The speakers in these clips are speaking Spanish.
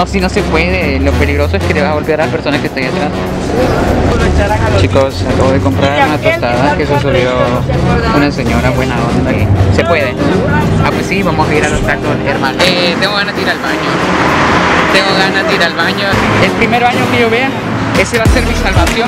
No, si no se puede, lo peligroso es que le vas a golpear a las personas que están ahí atrás. Chicos, acabo de comprar una tostada que se subió una señora buena onda y se puede. Ah, pues sí, vamos a ir a los tacos, hermano. Tengo ganas de ir al baño. Tengo ganas de ir al baño. El primer baño que yo vea, ese va a ser mi salvación.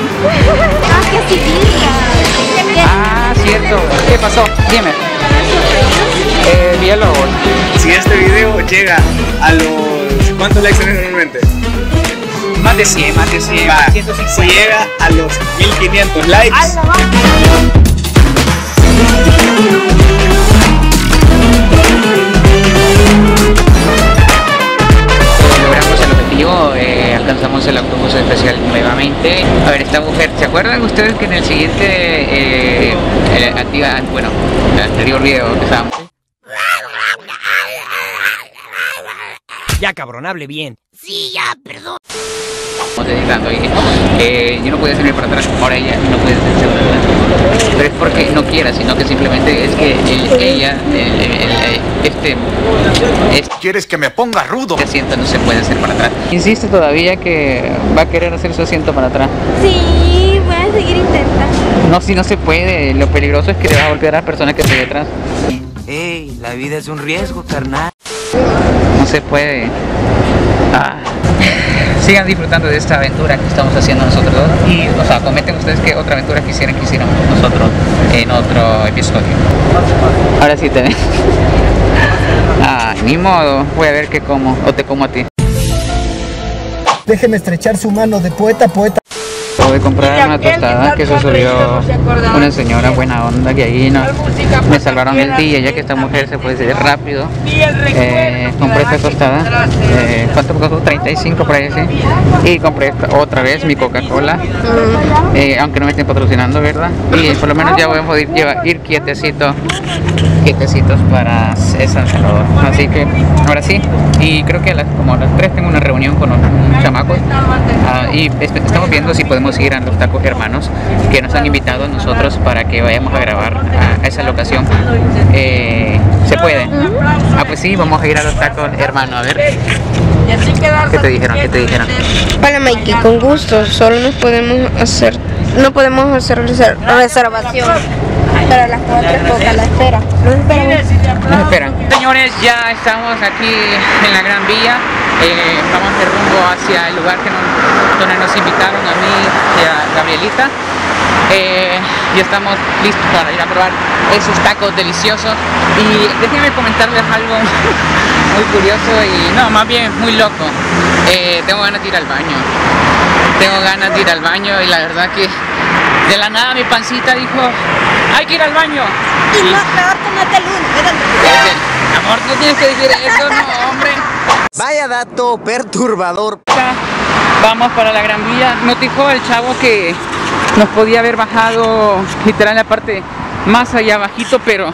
Ah, cierto. ¿Qué pasó? Dime. Bielo. Si este video llega a los... ¿Cuántos likes tenés normalmente? Más de 100, más de 100, Va, 150. si llega a los 1500 likes, logramos el objetivo, alcanzamos el autobús especial nuevamente. A ver, esta mujer, ¿se acuerdan ustedes que en el siguiente, el anterior video que estábamos? Ya, cabrón, hable bien. Sí, ya, perdón. Estamos dedicando y yo no podía salir para atrás, ahora ella no puede salir para atrás. Pero es porque no quiera, sino que simplemente es que ¿Quieres que me ponga rudo? este asiento no se puede hacer para atrás. Insiste todavía que va a querer hacer su asiento para atrás. Sí, voy a seguir intentando. No, si no se puede, lo peligroso es que le vas a golpear a las personas que están ahí atrás. Ey, la vida es un riesgo, carnal. No se puede. Sigan disfrutando de esta aventura que estamos haciendo nosotros dos. Y, o sea, comenten ustedes qué otra aventura quisieran que hiciéramos nosotros en otro episodio. Ahora sí tenés. Ni modo. Voy a ver qué como. O te como a ti. Déjeme estrechar su mano de poeta a poeta. Acabo de comprar una tostada que se subió una señora buena onda que ahí me salvaron el día, ya que esta mujer se puede decir rápido. Compré esta tostada, ¿cuánto me costó? 35 por ahí, sí. Y compré otra vez mi Coca-Cola, aunque no me estén patrocinando, ¿verdad? Y por lo menos ya voy a poder ir quietecitos para San Salvador. Así que ahora sí, y creo que como a las 3 tengo una reunión con unos chamacos y estamos viendo si podemos ir a los tacos hermanos que nos han invitado a nosotros para que vayamos a grabar a esa locación. ¿Se puede? Ah, pues sí, vamos a ir a los tacos hermanos. A ver, ¿qué te dijeron? ¿Qué te dijeron? Hola Mikey, con gusto, solo no podemos hacer reservación. Pero a las 4 toca la espera. Nos esperan. Señores, ya estamos aquí en la Gran Vía. Vamos de rumbo hacia el lugar donde nos invitaron a mí y a Gabrielita. Ya estamos listos para ir a probar esos tacos deliciosos. Y déjenme comentarles algo muy curioso y no, más bien muy loco. Tengo ganas de ir al baño. Tengo ganas de ir al baño y la verdad que de la nada mi pancita dijo, hay que ir al baño. Y no, mejor tomate el uno. Amor, no tienes que decir eso, no, hombre. Vaya dato perturbador. Vamos para la Gran Vía. Nos dijo el chavo que nos podía haber bajado literal en la parte más allá bajito, pero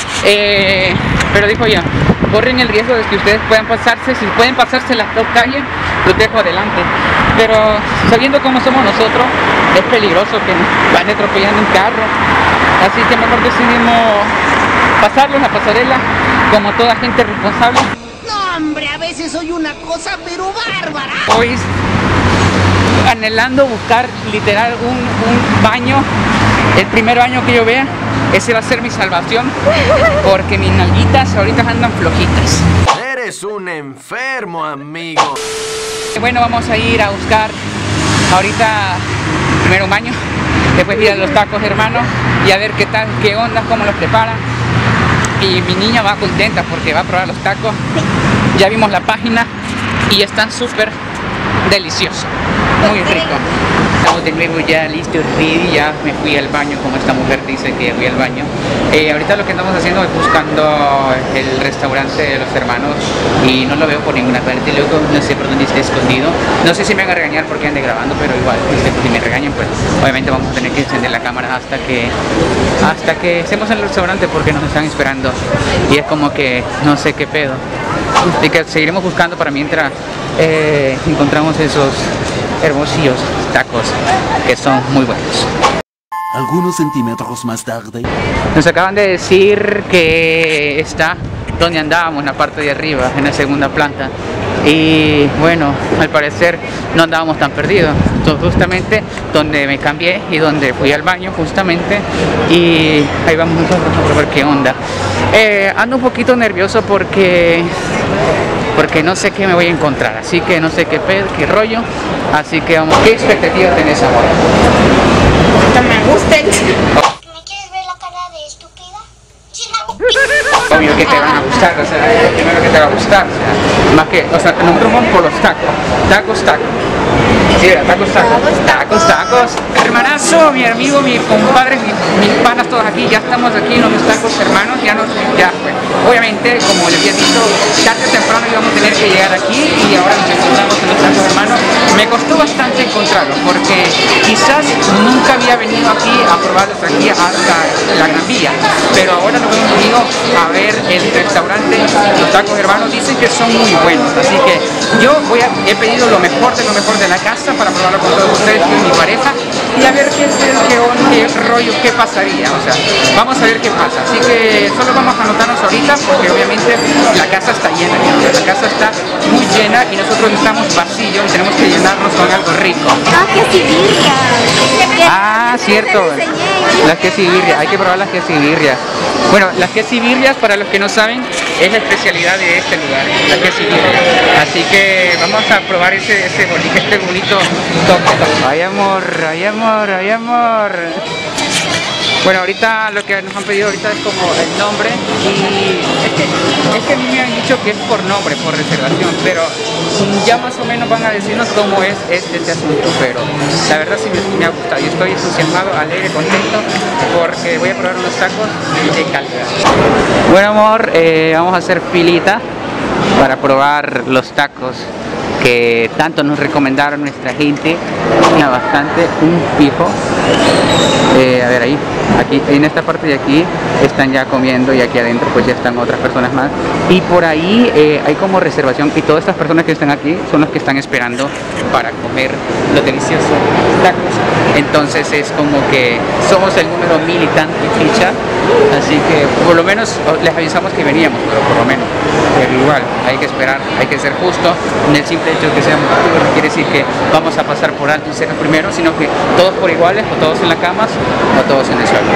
dijo ya, corren el riesgo de que ustedes puedan pasarse. Si pueden pasarse las dos calles, los dejo adelante. Pero sabiendo cómo somos nosotros, es peligroso que nos vaya atropellando un carro. Así que mejor decidimos pasarlos la pasarela como toda gente responsable. No, hombre, a veces soy una cosa, pero bárbara. Hoy anhelando buscar literal un baño, el primer baño que yo vea, ese va a ser mi salvación, porque mis nalguitas ahorita andan flojitas. Eres un enfermo, amigo. Bueno, vamos a ir a buscar ahorita primero un baño, después ir a los tacos hermanos y a ver qué tal, qué onda, cómo los preparan. Y mi niña va contenta porque va a probar los tacos. Ya vimos la página y están súper deliciosos, muy rico. Estamos de nuevo ya listos, ready, ya me fui al baño como esta mujer dice que fui al baño. Ahorita lo que estamos haciendo es buscando el restaurante de los hermanos y no lo veo por ninguna parte, loco, no sé por dónde esté escondido. No sé si me van a regañar porque ande grabando, pero igual, si me regañan, pues obviamente vamos a tener que encender la cámara hasta que estemos en el restaurante porque nos están esperando y es como que no sé qué pedo. Así que seguiremos buscando para mientras encontramos esos hermosillos tacos que son muy buenos. Algunos centímetros más tarde. Nos acaban de decir que está donde andábamos, en la parte de arriba, en la segunda planta. Y bueno, al parecer no andábamos tan perdidos. Entonces, justamente donde me cambié y donde fui al baño justamente, y ahí vamos nosotros a ver qué onda. Ando un poquito nervioso porque no sé qué me voy a encontrar, así que no sé qué rollo, así que vamos. ¿Qué expectativas tenés, amor? No me gusten. ¿Me quieres ver la cara de estúpida? Obvio que te van a gustar, o sea, es lo primero que te va a gustar, o sea, más que, o sea, nosotros vamos por los tacos, tacos. Sí, tacos. Hermanazo, mi amigo, mi compadre, mis panas todos aquí, ya estamos aquí en los tacos hermanos, bueno, obviamente, como les había dicho, tarde o temprano íbamos a tener que llegar aquí y ahora nos encontramos en los tacos hermanos. Me costó bastante encontrarlos porque quizás nunca había venido aquí a probarlos aquí hasta la Gran Vía, pero ahora nos hemos venido a ver el restaurante, los tacos hermanos. Dicen que son muy buenos, así que yo he pedido lo mejor de la casa para probarlo con todos ustedes y mi pareja y a ver qué rollo, qué pasaría, o sea, vamos a ver qué pasa. Así que solo vamos a anotarnos ahorita porque obviamente la casa está llena, la casa está muy llena y nosotros estamos vacíos y tenemos que llenarnos con algo rico. Ah, quesibirria. Ah, cierto, las quesibirrias, hay que probar las quesibirrias. Bueno, las quesibirrias, para los que no saben, es la especialidad de este lugar, la quesibirria. Así que vamos a probar este bonito toque. Ay amor. Bueno, ahorita lo que nos han pedido ahorita es como el nombre y es que a mí me han dicho que es por nombre, por reservación, pero ya más o menos van a decirnos cómo es este asunto, pero la verdad sí me ha gustado y estoy entusiasmado, alegre, contento porque voy a probar unos tacos de calidad. Bueno amor, vamos a hacer filita para probar los tacos que tanto nos recomendaron nuestra gente. Mira, bastante, un fijo. A ver, aquí en esta parte de aquí están ya comiendo y aquí adentro pues ya están otras personas más y por ahí hay como reservación y todas estas personas que están aquí son los que están esperando para comer los deliciosos tacos. Entonces es como que somos el número 1000 y tanto ficha, así que por lo menos les avisamos que veníamos, pero por lo menos, pero igual hay que esperar, hay que ser justo. En el simple hecho de que seamos justos no quiere decir que vamos a pasar por alto y ser los primeros, sino que todos por iguales, o todos en la cama o todos en el suelo.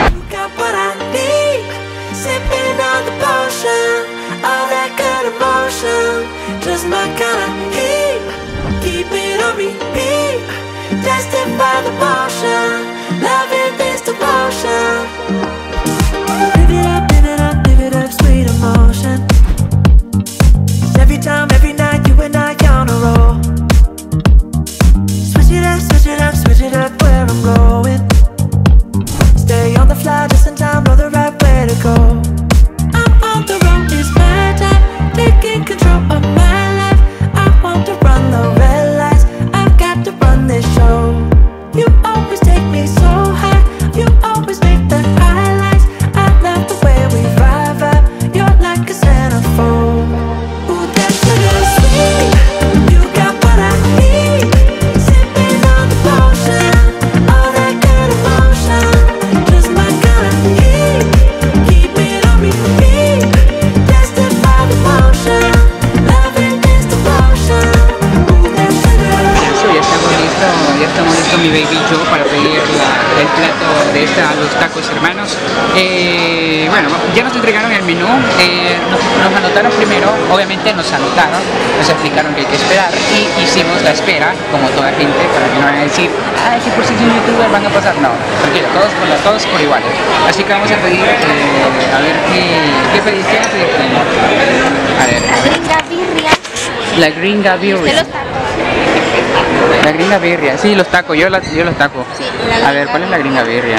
Mi baby Joe para pedir el plato de los tacos hermanos. Bueno, ya nos entregaron el menú, nos anotaron primero, obviamente nos anotaron, nos explicaron que hay que esperar y hicimos la espera como toda gente para que no vayan a decir, ay, que por si son youtubers van a pasar. No, tranquilo, todos por iguales. Así que vamos a pedir, a ver qué pediste. A ver. La gringa birria. La gringa birria, sí, los tacos, yo los tacos. Sí, a ver, ¿cuál es la gringa birria?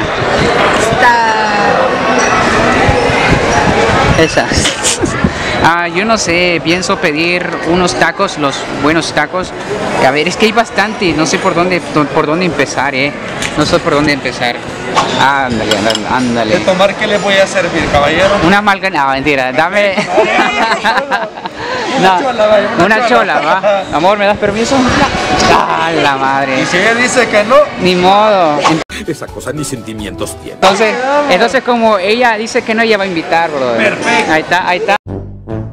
Esa. Yo no sé, pienso pedir unos tacos, los buenos tacos. A ver, es que hay bastante, no sé por dónde empezar, no sé por dónde empezar. Ándale. ¿De tomar qué le voy a servir, caballero? Una malga, no, mentira, dame. Una chola, va. Amor, ¿me das permiso? ¡Ah, la madre! Y si ella dice que no, ni modo. Esa cosa ni sentimientos tiene. Entonces como ella dice que no, ella va a invitar, bro. Perfecto. Ahí está.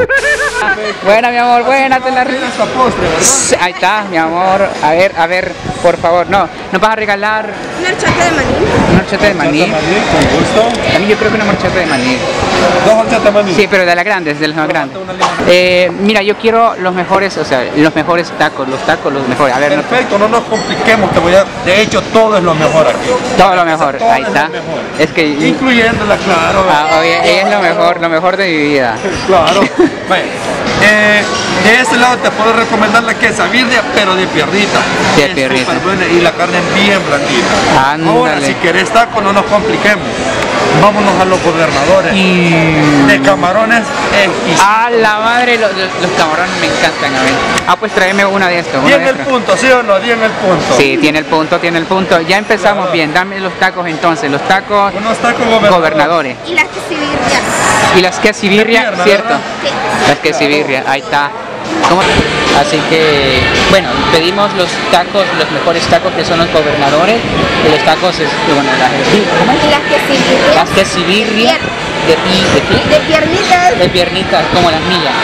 Buena, mi amor, buena, te la regalo. Ahí está, mi amor. A ver, por favor, no vas a regalar Una horchata de maní. una horchata de maní. Con gusto. A mí yo creo que una horchata de maní. 2 horchatas de maní. Sí, pero de las grandes, de las más grandes. Mira, yo quiero los mejores, o sea, los mejores tacos, los mejores. A ver, no, Perfecto, no nos compliquemos, de hecho todo es lo mejor aquí. todo lo mejor, Todo ahí es está. lo mejor. Es que Incluyéndola, claro. oye, ella es lo mejor de mi vida. Claro. Bueno, de ese lado te puedo recomendar la quesabirria, pero de piernita. De Es piernita. superbuena y la carne bien blandita. Ándale. Ahora, si querés taco, no nos compliquemos. Vámonos a los gobernadores. De camarones exquisitos. A la madre, los camarones me encantan a mí. Pues tráeme una de estos. Tiene el punto, ¿sí o no? Tiene el punto. Sí, tiene el punto. Ya empezamos bien. Dame los tacos entonces, los tacos Unos tacos gobernadores. Y las quesibirrias. Y las quesibirria, De pierna, ¿cierto? ¿verdad? Las quesibirria, ahí está. ¿Cómo? Así que, bueno, pedimos los tacos, los mejores tacos que son los gobernadores. Y los tacos, bueno, ¿cómo es? Y las quesibirrias. Las quesibirria De piernitas. de piernitas, como las mías.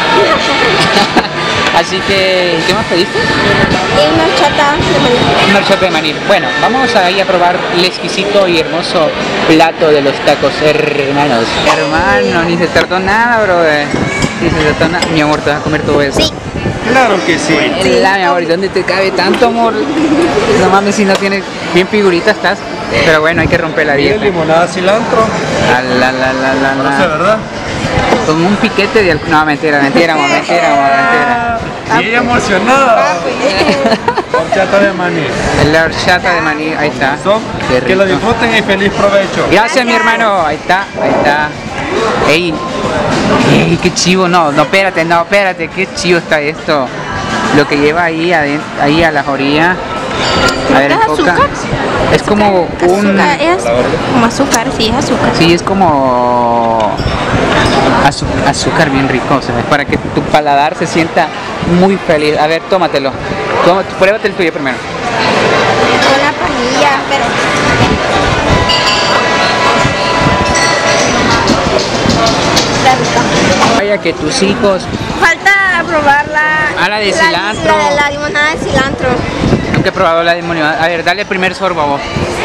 Así que, ¿qué más pediste? Y una horchata de maní. Una horchata de maní. Bueno, vamos ahí a probar el exquisito y hermoso plato de los tacos, hermanos. Hermano, ni se tardó nada, brother. Ni se tardó nada. Mi amor, ¿te vas a comer todo eso? Sí. Claro que sí. Mi amor, ¿y dónde te cabe tanto, amor? No mames, si no tienes bien figurita estás. Pero bueno, hay que romper la Y dieta. limonada, cilantro. No sé, ¿verdad? Con un piquete de alcohol. No, mentira. Y ella emocionada. Horchata de maní. La horchata de maní, ahí está. Qué Que lo rico. disfruten y feliz provecho. Gracias, mi hermano. Ahí está. Ey, qué chivo. No, espérate, qué chivo está esto. Lo que lleva ahí ahí a las orillas. A ver, ¿Es enfoca. azúcar? Es como un... Azúcar, es como azúcar, sí, es azúcar. Sí, es como azúcar bien rico, o sea, es para que tu paladar se sienta muy feliz. A ver, tómatelo. Pruébate el tuyo primero. Con la panilla, pero... Está rica. Vaya que tus hijos... Falta probar la de cilantro. La limonada de cilantro. Nunca he probado la limonada. A ver, dale el primer sorbo a vos.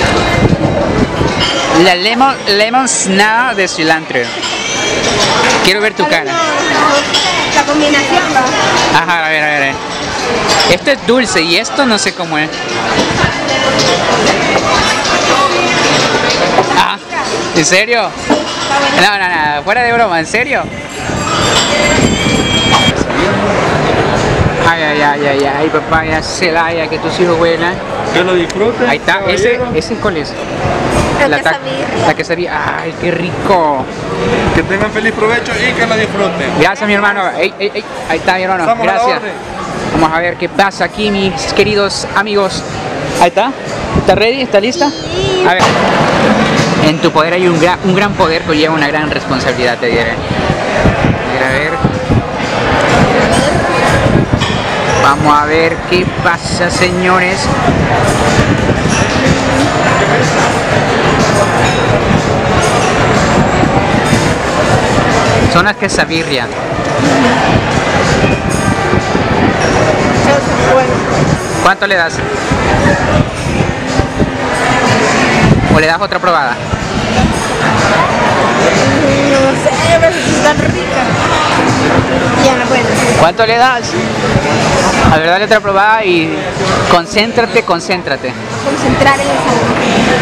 La lemon snap de cilantro. Quiero ver tu cara. La combinación, ¿no? Ajá, a ver. Esto es dulce y esto no sé cómo es. Ah, ¿en serio? No, fuera de broma, ¿en serio? Ay, papá, ya Celaya, que tus hijos vuelan. Que lo disfruten. Ahí está, ese cuál es. La quesabirria. Ay, qué rico. Que tengan feliz provecho y que lo disfruten. Gracias, mi hermano. Ey, ahí está, mi hermano. Estamos a la Gracias. orden. Vamos a ver qué pasa aquí, mis queridos amigos. Ahí está. ¿Está ready? ¿Está lista? A ver. En tu poder hay un gran poder que lleva una gran responsabilidad, te diré. A ver. Vamos a ver qué pasa, señores. Son las quesabirria. ¿Cuánto le das? ¿O le das otra probada? No sé, pero están ricas. Ya no puedo. ¿Cuánto le das? A ver, dale otra probada y concéntrate. Concentrar en el sabor.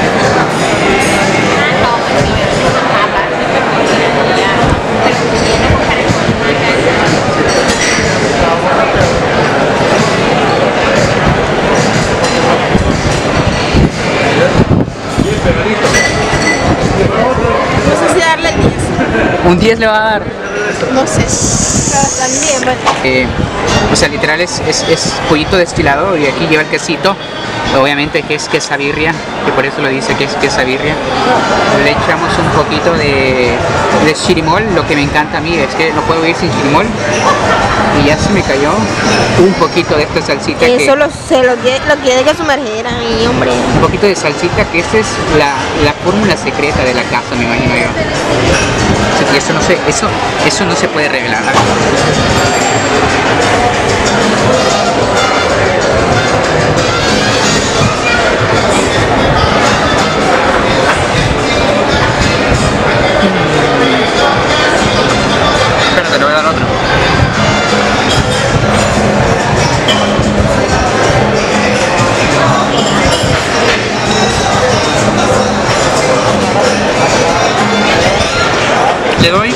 No sé si darle el 10. Un 10 le va a dar. No sé. Pero también, bueno. O sea, literal es pollito destilado y aquí lleva el quesito. Obviamente que es quesabirria, que por eso lo dice que es quesabirria. Le echamos un poquito de chirimol. Lo que me encanta a mí es que no puedo ir sin chirimol. Y ya se me cayó un poquito de esta salsita. Eso lo tiene que sumergir ahí, hombre. Un poquito de salsita, que esta es la fórmula secreta de la casa, me imagino yo. Y eso no se puede revelar. A ver. Espérate, le voy a dar otro. Le doy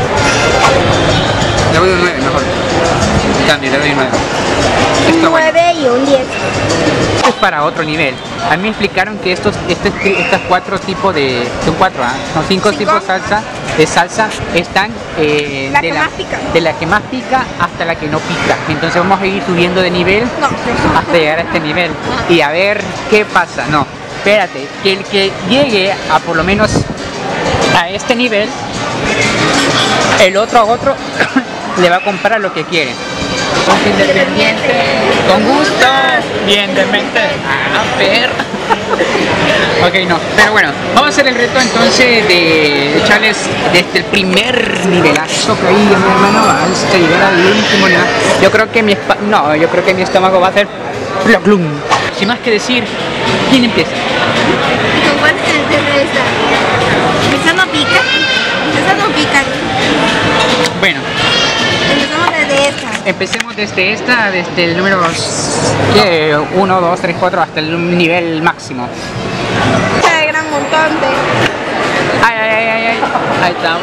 un 9 mejor. Cambio, le doy un 9. Un 9 y un 10. Esto es para otro nivel. A mí me explicaron que estos 4 tipos de... Son 4, son 5 tipos de salsa están de la que más pica hasta la que no pica. Entonces vamos a ir subiendo de nivel hasta llegar a este nivel. Y a ver qué pasa. No, espérate, que el que llegue a por lo menos a este nivel, el otro le va a comprar lo que quiere. Independiente, con gusto, bien de mente. Ver. Ok, no, pero bueno, vamos a hacer el reto entonces de echarles desde el primer nivelazo que hay, mi hermano, hasta llegar al último nivel. Yo creo que mi estómago va a hacer plum. Sin más que decir, ¿quién empieza? ¿Con cuál es esta? ¿Esa no pica? Esa no pica. Bueno. Empezamos desde esta. Empecemos desde esta, desde el número 1, 2, 3, 4 hasta el nivel máximo. Este gran montón de... Ay. Ahí estamos.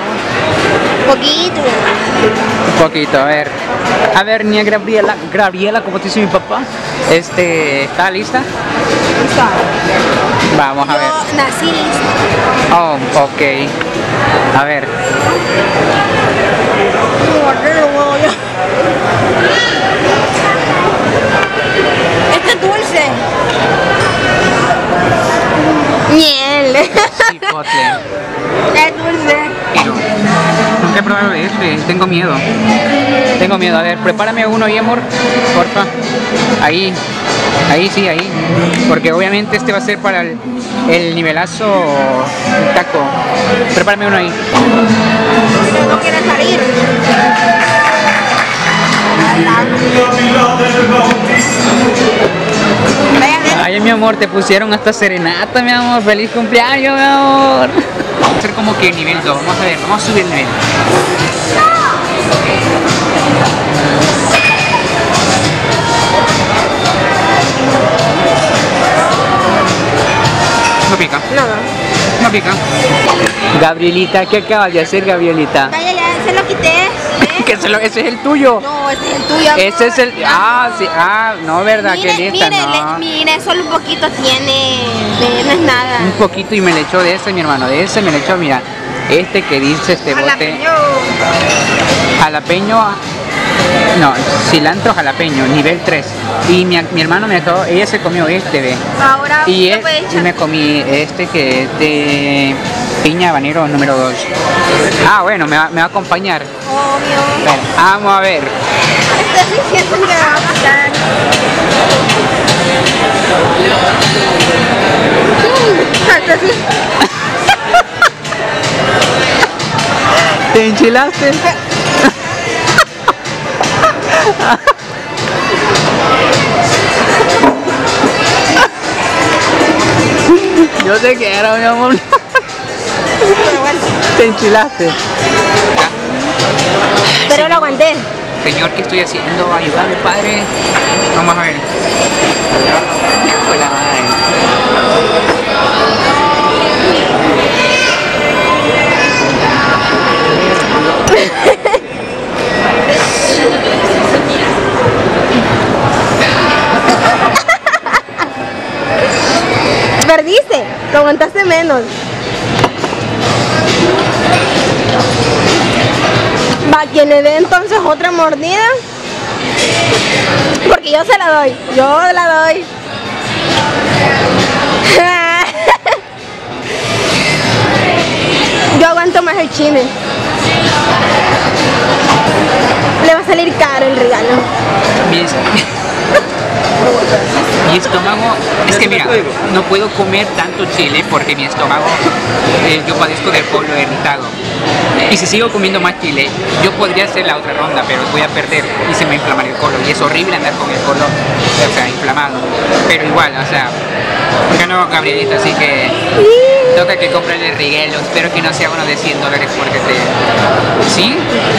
Un poquito, a ver. A ver, niña Gabriela, como te dice mi papá. ¿Está lista? Lista. Vamos a ver. Yo nací lista. Oh, ok. A ver. Este es dulce. Miel. Chipotle. Es dulce. Nunca he probado este, tengo miedo. A ver, prepárame uno ahí, amor, porfa. Ahí, sí, ahí. Porque obviamente este va a ser para el nivelazo taco. Prepárame uno ahí. No quiere salir. Ay, mi amor, te pusieron hasta serenata, mi amor. Feliz cumpleaños, mi amor. Va a ser como que nivel 2. Vamos a ver, vamos a subir el nivel. No pica. No pica. Gabrielita, ¿qué acabas de hacer, Gabrielita? Ya, se lo quité. Ese es el tuyo. No, ese es el tuyo, amor. Ese es el... sí. No, ¿verdad? Qué lista, no. Mire, solo un poquito tiene. No es nada. Un poquito y me le echó de ese, mi hermano. De ese me le echó, mira. Este que dice este bote. Jalapeño. No, cilantro jalapeño, nivel 3. Y mi hermano me acabó, ella se comió ve. Ahora y me comí este que es de piña habanero número 2. Bueno, me va a acompañar. Obvio. Bueno, vamos a ver. Estoy diciendo que me va a pasar. ¿Te enchilaste? Yo te quiero, mi amor. Te enchilaste. Pero lo aguanté. Señor, ¿qué estoy haciendo? Ayúdame, padre. Vamos a ver. Hola, madre. Perdiste, lo aguantaste menos. Va, quien le dé entonces otra mordida. Porque yo se la doy. Yo aguanto más el chile. Le va a salir caro el regalo. Mi estómago, es que mira, no puedo comer tanto chile porque mi estómago, yo padezco del colon irritado. Y si sigo comiendo más chile, yo podría hacer la otra ronda, pero voy a perder y se me inflama el colon. Y es horrible andar con el colon, o sea, inflamado. Pero igual, o sea, ganó Gabrielita, así que toca que comprarle el riguelo. Espero que no sea uno de $100 porque te... ¿Sí?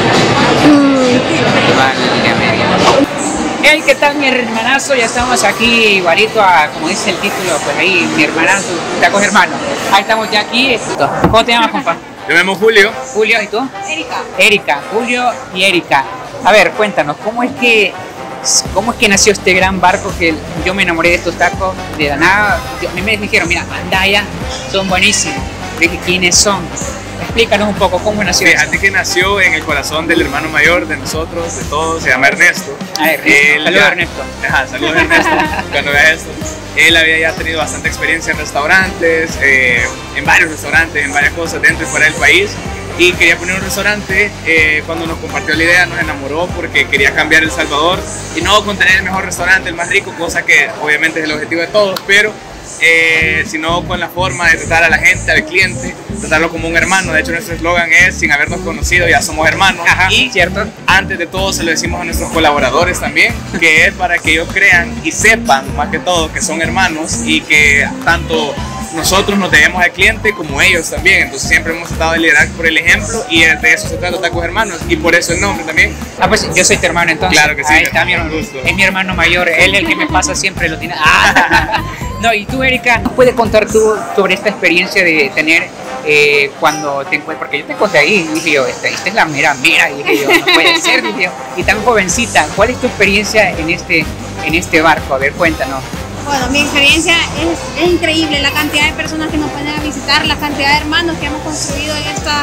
Vale, hey, ¿qué tal mi hermanazo? Ya estamos aquí igualito a, como dice el título, pues ahí, mi hermanazo, tacos hermanos. Ahí estamos ya aquí. ¿Cómo te llamas, compa? Yo me llamo Julio. Julio, ¿y tú? Erika. Erika, Julio y Erika. A ver, cuéntanos, ¿cómo es que nació este gran barco que yo me enamoré de estos tacos de la nada? A mí me dijeron, mira, anda allá, son buenísimos. Dije, ¿quiénes son? Explícanos un poco cómo nació. Fíjate que nació en el corazón del hermano mayor de nosotros, de todos, se llama Ernesto. Ah, Ernesto. Saludos, Ernesto. Ajá, saludos Ernesto, cuando vea esto. Él había ya tenido bastante experiencia en restaurantes, en varios restaurantes, en varias cosas dentro y fuera del país. Y quería poner un restaurante. Cuando nos compartió la idea nos enamoró porque quería cambiar El Salvador y no con tener el mejor restaurante, el más rico, cosa que obviamente es el objetivo de todos, pero sino con la forma de tratar a la gente, al cliente, tratarlo como un hermano. De hecho, nuestro eslogan es: sin habernos conocido ya somos hermanos. Ajá, y cierto. Antes de todo se lo decimos a nuestros colaboradores también, que es para que ellos crean y sepan más que todo que son hermanos y que tanto nosotros nos debemos al cliente como ellos también. Entonces siempre hemos tratado de liderar por el ejemplo y de eso se trata Tacos Hermanos, y por eso el nombre también. Ah, pues yo soy tu hermano entonces. Claro que sí. Ahí está mi hermano. Es mi hermano mayor, él es el que me pasa siempre lo tiene. No, y tú, Erika, ¿nos puedes contar tú sobre esta experiencia de tener cuando te encuentras? Porque yo te encontré ahí y dije yo, esta es la mera, y dije yo, no puede ser, dije yo, y tan jovencita. ¿Cuál es tu experiencia en este barco? A ver, cuéntanos. Bueno, mi experiencia es increíble, la cantidad de personas que nos vienen a visitar, la cantidad de hermanos que hemos construido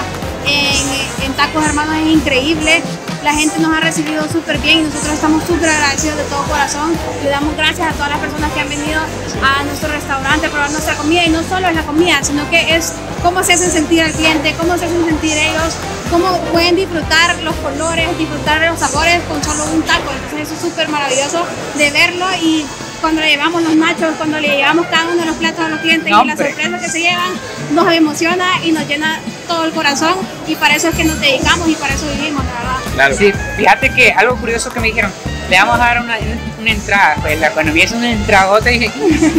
en Tacos Hermanos es increíble. La gente nos ha recibido súper bien y nosotros estamos súper agradecidos de todo corazón. Le damos gracias a todas las personas que han venido a nuestro restaurante a probar nuestra comida, y no solo es la comida, sino que es cómo se hacen sentir al cliente, cómo se hacen sentir ellos, cómo pueden disfrutar los colores, disfrutar los sabores con solo un taco. Entonces eso es súper maravilloso de verlo, y cuando le llevamos los nachos, cuando le llevamos cada uno de los platos a los clientes y la sorpresa que se llevan, nos emociona y nos llena todo el corazón, y para eso es que nos dedicamos y para eso vivimos, la verdad. Claro. Sí, fíjate que algo curioso que me dijeron, le vamos a dar una entrada, pues cuando vi una entradota dije,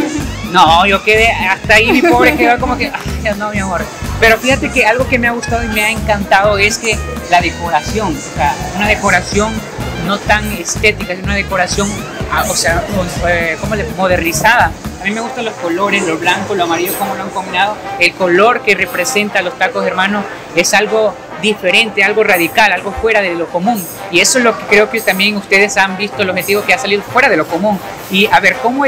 no, yo quedé hasta ahí, mi pobre quedó como que, ay, no, mi amor. Pero fíjate que algo que me ha gustado y me ha encantado es que la decoración, o sea, una decoración no tan estética, es una decoración, o sea, como modernizada. A mí me gustan los colores, lo blanco, lo amarillo, como lo han combinado. El color que representa a los Tacos Hermanos es algo diferente, algo radical, algo fuera de lo común. Y eso es lo que creo que también ustedes han visto, el objetivo que ha salido fuera de lo común. Y a ver, ¿cómo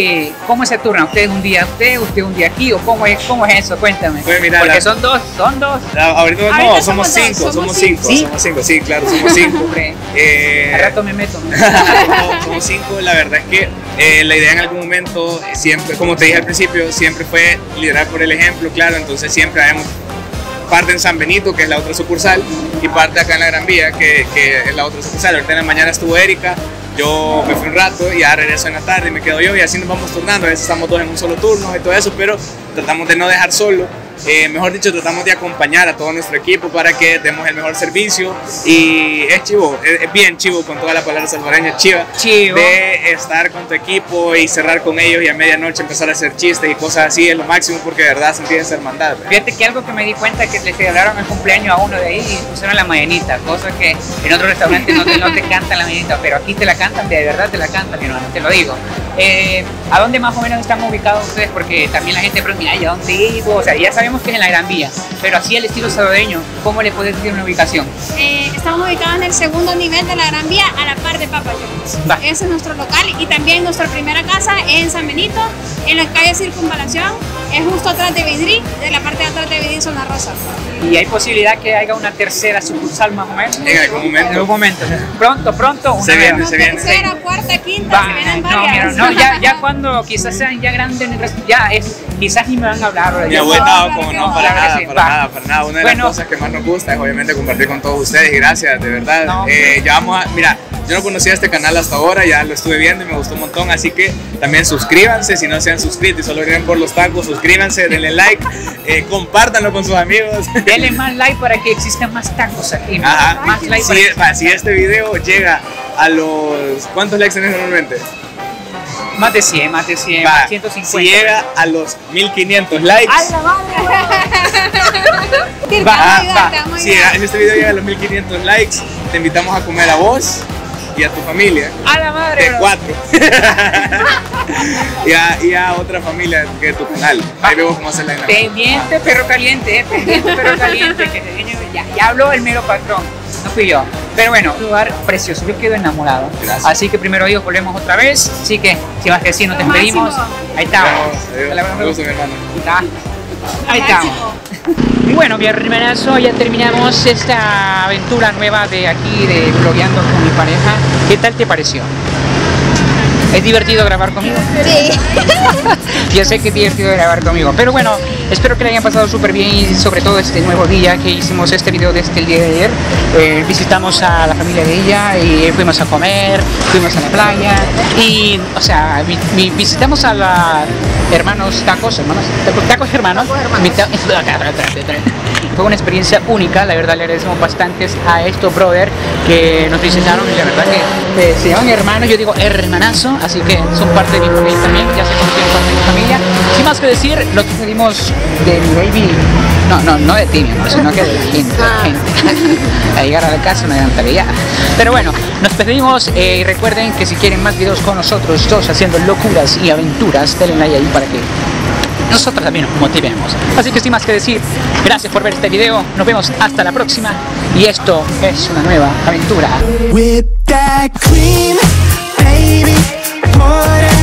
se turnan? ¿Ustedes un día usted un día aquí? ¿O cómo es eso? Cuéntame. Pues mira, porque son dos. Ahorita no, somos cinco, sí, claro, somos cinco. Al rato me meto. Somos cinco, la verdad es que la idea en algún momento siempre, como te dije al principio, siempre fue liderar por el ejemplo, claro. Entonces siempre habíamos parte en San Benito, que es la otra sucursal, y parte acá en la Gran Vía, que es la otra sucursal. Ahorita en la mañana estuvo Erika, yo me fui un rato y ya regreso en la tarde y me quedo yo, y así nos vamos turnando. A veces estamos todos en un solo turno y todo eso, pero tratamos de no dejar solo. Mejor dicho, tratamos de acompañar a todo nuestro equipo para que demos el mejor servicio, y es chivo, es bien chivo, con toda la palabra salvadoreña, chivo, de estar con tu equipo y cerrar con ellos y a medianoche empezar a hacer chistes y cosas así, es lo máximo, porque de verdad sentí esa hermandad. Fíjate que algo que me di cuenta es que le celebraron el cumpleaños a uno de ahí y pusieron la mañanita, cosa que en otros restaurantes no te cantan la mañanita, pero aquí te la cantan, de verdad te la cantan, mi hermano, te lo digo. ¿A dónde más o menos están ubicados ustedes? Porque también la gente pregunta, ¿y a dónde vivo? O sea, ya sabemos que es en la Gran Vía, pero así el estilo salvadoreño, ¿cómo le puedes decir una ubicación? Estamos ubicados en el segundo nivel de la Gran Vía, a la par de Papa John's. Ese es nuestro local, y también nuestra primera casa es en San Benito, en la calle Circunvalación, es justo atrás de Vidrí, de la parte de atrás de Vidrí, Zona Rosa. ¿Y hay posibilidad que haya una tercera sucursal más o menos? En algún momento. En algún momento. Pronto, una se viene. Tercera, cuarta, quinta, se vienen varias. No, ya cuando quizás sean ya grandes, ya es quizás ni me van a hablar. Mi abuela, como no, para nada, sí, para nada. Una de las cosas que más nos gusta es obviamente compartir con todos ustedes y gracias, de verdad. No, ya vamos a, mira, yo no conocía este canal hasta ahora, ya lo estuve viendo y me gustó un montón, así que también suscríbanse si no se han suscrito y solo vienen por los tacos, suscríbanse, denle like, compártanlo con sus amigos. Denle más like para que existan más tacos aquí. Ajá. Más like Si este video llega a los... ¿Cuántos likes tenés normalmente? Más de 100, más 150. Si llega a los 1500 likes. ¡A la madre! Si este video llega a los 1500 likes, te invitamos a comer a vos y a tu familia. ¡A la madre! De 4. y a otra familia de tu canal. Ahí vemos cómo hacer la dinámica. Pendiente pero caliente, pendiente pero caliente. Que te viene, ya habló el mero patrón, no fui yo. Pero bueno, un lugar precioso, yo quedo enamorado. Gracias. Así que primero Dios, volvemos otra vez. Así que, si más que decir, nos despedimos. Ahí estamos. Me gusta, mi hermano. Ahí estamos. Y bueno, mi hermanazo, ya terminamos esta aventura nueva de aquí, de vlogueando con mi pareja. ¿Qué tal te pareció? ¿Es divertido grabar conmigo? Sí. Yo sé que es divertido grabar conmigo, pero bueno, espero que le hayan pasado súper bien y sobre todo este nuevo día que hicimos este video desde el día de ayer. Visitamos a la familia de ella y fuimos a comer, fuimos a la playa y, o sea, visitamos a la tacos hermanos. Fue una experiencia única, la verdad le agradecemos bastante a estos brothers que nos visitaron y la verdad que se llaman hermanos, yo digo hermanazo, así que son parte de mi familia también, ya se conocieron parte de mi familia. Sin más que decir, lo que pedimos de mi baby, no de ti, mi amor, sino que de la gente. A llegar a la casa una gran tarea. Pero bueno, nos despedimos y recuerden que si quieren más videos con nosotros dos haciendo locuras y aventuras, denle like ahí para que nosotros también nos motivemos. Así que sin más que decir, gracias por ver este video, nos vemos hasta la próxima y esto es una nueva aventura. Whip that cream, baby, pour that